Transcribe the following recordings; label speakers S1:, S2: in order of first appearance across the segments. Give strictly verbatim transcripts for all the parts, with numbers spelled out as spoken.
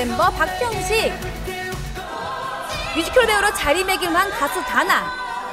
S1: 멤버 박형식, 뮤지컬 배우로 자리매김한 가수 다나,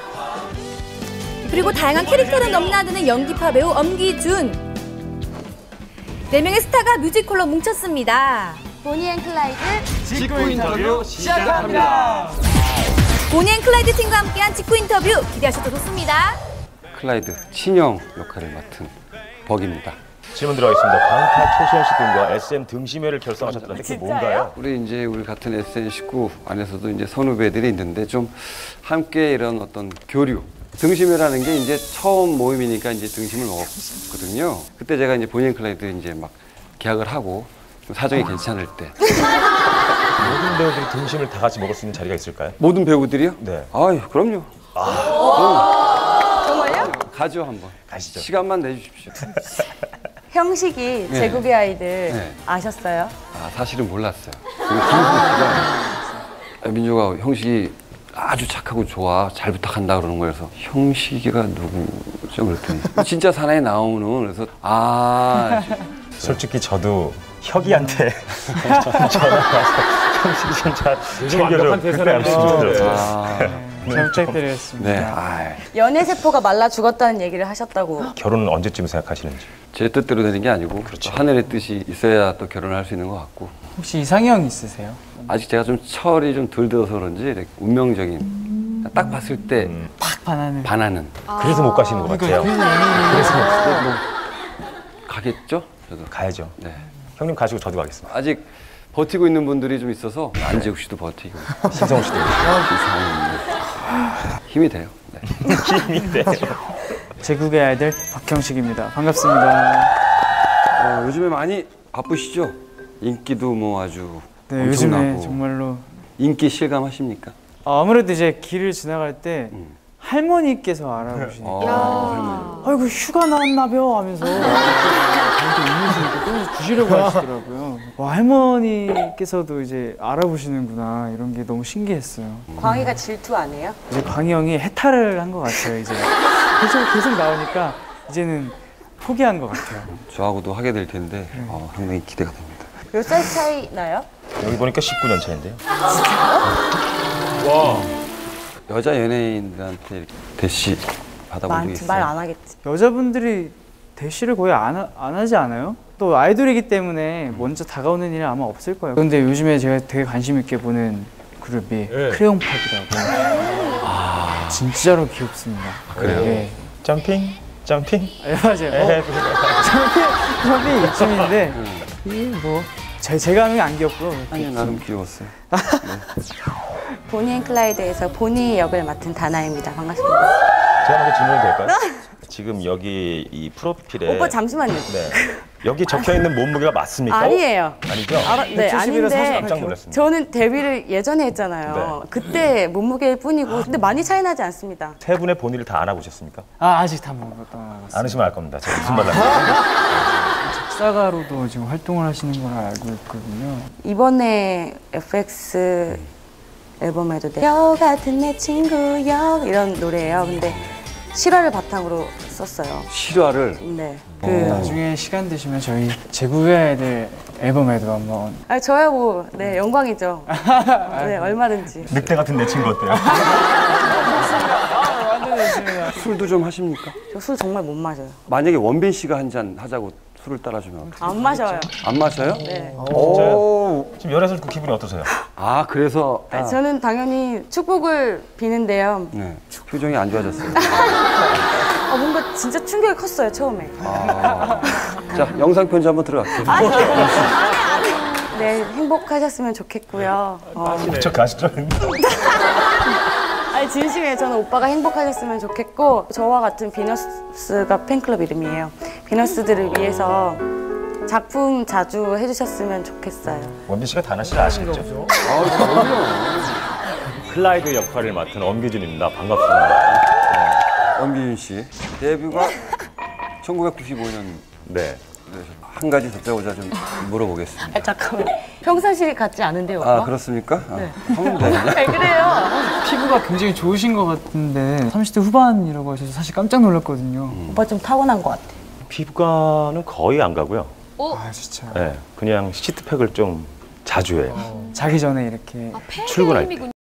S1: 그리고 다양한 캐릭터를 넘나드는 연기파 배우 엄기준. 네 명의 스타가 뮤지컬로 뭉쳤습니다.
S2: 보니 앤 클라이드
S3: 직구 인터뷰 시작합니다.
S1: 보니 앤 클라이드 팀과 함께한 직구 인터뷰 기대하셔도 좋습니다.
S4: 클라이드 친형 역할을 맡은 벅입니다.
S3: 질문 들어가겠습니다. 광타 최시현 씨 등과 에스엠 등심회를 결성하셨다는데 그게 뭔가요?
S4: 우리 이제 우리 같은 에스엔 식구 안에서도 이제 선후배들이 있는데 좀 함께 이런 어떤 교류. 등심회라는 게 이제 처음 모임이니까 이제 등심을 먹었거든요. 그때 제가 이제 보니 앤 클라이드 이제 막 계약을 하고 좀 사정이 괜찮을 때.
S3: 모든 배우들이 등심을 다 같이 먹을 수 있는 자리가 있을까요?
S4: 모든 배우들이요?
S3: 네.
S4: 아유, 그럼요.
S2: 아. 정말요?
S4: 가죠, 한번.
S3: 가시죠. 시간만
S4: 시간만 내주십시오.
S2: 형식이
S4: 네.
S2: 제국의 아이들
S4: 네.
S2: 아셨어요?
S4: 아, 사실은 몰랐어요. 김수지가 민조가 형식이 아주 착하고 좋아, 잘 부탁한다 그러는 거여서 형식이가 누구죠? 그랬더니 진짜 사나이 나오는. 그래서 아
S3: 솔직히 저도 혁이한테 전화 와서 형식이 진짜 챙겨줘 그때 말씀드렸어요.
S4: 아,
S5: 잘 부탁드리겠습니다.
S4: 네, 아,
S2: 연애 세포가 말라 죽었다는 얘기를 하셨다고.
S3: 결혼은 언제쯤 생각하시는지?
S4: 제 뜻대로 되는 게 아니고
S3: 그렇죠.
S4: 하늘의 뜻이 있어야 또 결혼을 할 수 있는 것 같고.
S5: 혹시 이상형 있으세요?
S4: 아직 제가 좀 철이 좀 덜 들어서 그런지 이렇게 운명적인, 딱 봤을 때
S3: 음.
S5: 팍 반하는.
S4: 반하는.
S3: 그래서 못 가시는 것 같아요.
S5: 그래서
S4: 뭐 가겠죠? 저도.
S3: 가야죠.
S4: 네.
S3: 형님 가시고 저도 가겠습니다.
S4: 아직 버티고 있는 분들이 좀 있어서 안재욱 씨도 버티고
S3: 신성우 씨도
S4: 아, 힘이 돼요. 네.
S3: 힘이 돼요.
S5: 제국의 아이들 박형식입니다. 반갑습니다.
S4: 어, 요즘에 많이 바쁘시죠? 인기도 뭐 아주
S5: 네,
S4: 엄청나고.
S5: 요즘에 정말로
S4: 인기 실감하십니까?
S5: 어, 아무래도 이제 길을 지나갈 때
S4: 음.
S5: 할머니께서 알아보시니까
S4: 어,
S5: 아이고 휴가 나왔나벼 하면서 저한테 이미지니까 또 주시려고 하시더라고요. 와, 할머니께서도 이제 알아보시는구나, 이런 게 너무 신기했어요.
S2: 광희가 질투 안 해요?
S5: 이제 광희 형이 해탈을 한 것 같아요. 이제 계속 계속 나오니까 이제는 포기한 것 같아요.
S4: 저하고도 하게 될 텐데 어, 상당히 기대가 됩니다.
S2: 몇 살 차이 나요?
S3: 여기 보니까 십구 년 차인데요.
S4: 여자 연예인들한테 이렇게 대시 받아본 적이
S2: 많지,
S4: 있어요?
S2: 말 안 하겠지.
S5: 여자분들이 대시를 거의 안, 하, 안 하지 않아요? 또 아이돌이기 때문에 먼저 다가오는 일은 아마 없을 거예요. 근데 요즘에 제가 되게 관심 있게 보는 그룹이 크레용팝이라고. 아, 진짜로 귀엽습니다.
S4: 그래요?
S5: 네.
S3: 점핑? 점핑?
S5: 네, 맞아요. 어, 점핑, 점핑 이쯤인데 이게 뭐 제, 제가 하는 게 안 귀엽고요.
S4: 아니요, 나름 귀여웠어요.
S2: 보니 앤 클라이드에서 보니 역을 맡은 다나입니다. 반갑습니다.
S3: 제가 먼저 질문해도 될까요? 지금 여기 이 프로필에
S2: 오빠 잠시만요.
S3: 네. 여기 적혀있는 몸무게가 맞습니까?
S2: 아니에요.
S3: 아니죠?
S2: 알아, 네,
S5: 백칠십이라서
S2: 아닌데
S3: 깜짝 놀랐습니다.
S2: 저는 데뷔를 예전에 했잖아요.
S3: 네.
S2: 그때 몸무게일 뿐이고 근데 많이 차이 나지 않습니다.
S3: 세 분의 본인을 다 안아보셨습니까?
S5: 아, 아직 다 먹었다 먹었어요.
S3: 안으시면 알 겁니다. 제가 무슨 말을 하는지.
S5: 작사가로도 지금 활동을 하시는 걸 알고 있거든요.
S2: 이번에 에프엑스 앨범에도 내 여 같은 내 친구 여 이런 노래예요. 근데 실화를 바탕으로 썼어요.
S4: 실화를.
S2: 네.
S5: 그
S2: 그
S5: 나중에 시간 되시면 저희 제국의 아이들 앨범에도 한번.
S2: 아 저야 뭐 네 영광이죠. 네 얼마든지.
S3: 늑대 같은 내 친구 어때요?
S5: 완전 좋습니다.
S4: 술도 좀 하십니까?
S2: 저 술 정말 못 마셔요.
S4: 만약에 원빈 씨가 한 잔 하자고 술을 따라주면 어떡해요?
S2: 안 마셔요.
S4: 안 마셔요?
S2: 네.
S4: 오.
S3: 지금 열애설 그 기분이 어떠세요?
S4: 아, 그래서
S2: 아, 저는 당연히 축복을 비는데요.
S4: 네, 표정이 안 좋아졌어요.
S2: 아, 뭔가 진짜 충격이 컸어요 처음에.
S4: 아. 자, 영상 편지 한번 들어갈게요.
S2: 네 행복하셨으면 좋겠고요. 어,
S3: 저 가시죠.
S2: 아니 진심이에요. 저는 오빠가 행복하셨으면 좋겠고 저와 같은 비너스가 팬클럽 이름이에요. 비너스들을 위해서 작품 자주 해주셨으면 좋겠어요.
S3: 원빈 씨가 다나 씨를 아시겠죠?
S4: 아, 그럼요.
S3: 클라이드 역할을 맡은 엄기준입니다. 반갑습니다.
S4: 엄기준 씨 데뷔가 천구백구십오 년.
S3: 네.
S4: 한 가지 듣자고자 좀 물어보겠습니다.
S2: 아, 잠깐만. 평상시 같지 않은데요, 오빠?
S4: 아, 그렇습니까?
S2: 네.
S4: 아, 하면 되냐?
S2: 왜 그래요?
S5: 피부가 굉장히 좋으신 것 같은데 삼십 대 후반이라고 하셔서 사실 깜짝 놀랐거든요.
S4: 음.
S2: 오빠 좀 타고난 것 같아.
S3: 피부과는 거의 안 가고요.
S5: 아, 진짜.
S3: 네, 그냥 시트팩을 좀 자주 해요.
S5: 자기 전에 이렇게
S3: 출근할 때.